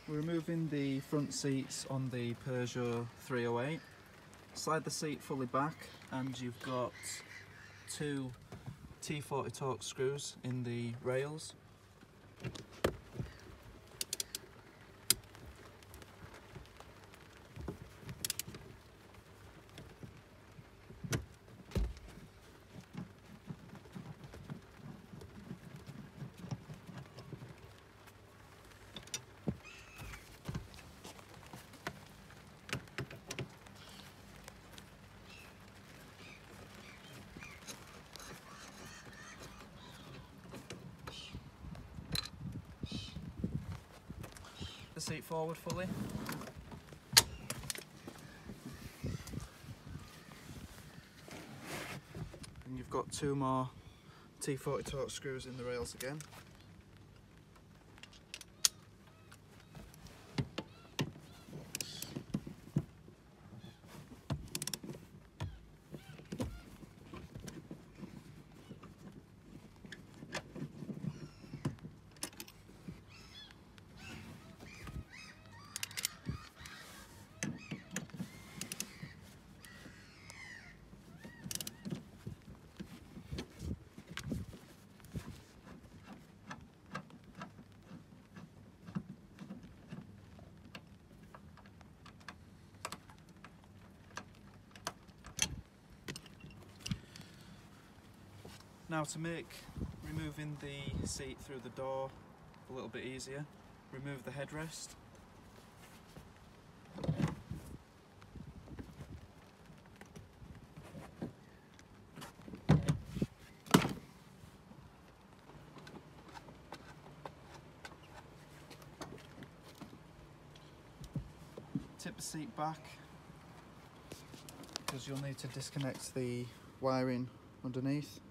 We're removing the front seats on the Peugeot 308. Slide the seat fully back and you've got two T40 Torx screws in the rails. The seat forward fully. And you've got two more T40 Torx screws in the rails again. Now, to make removing the seat through the door a little bit easier, remove the headrest. Tip the seat back because you'll need to disconnect the wiring underneath.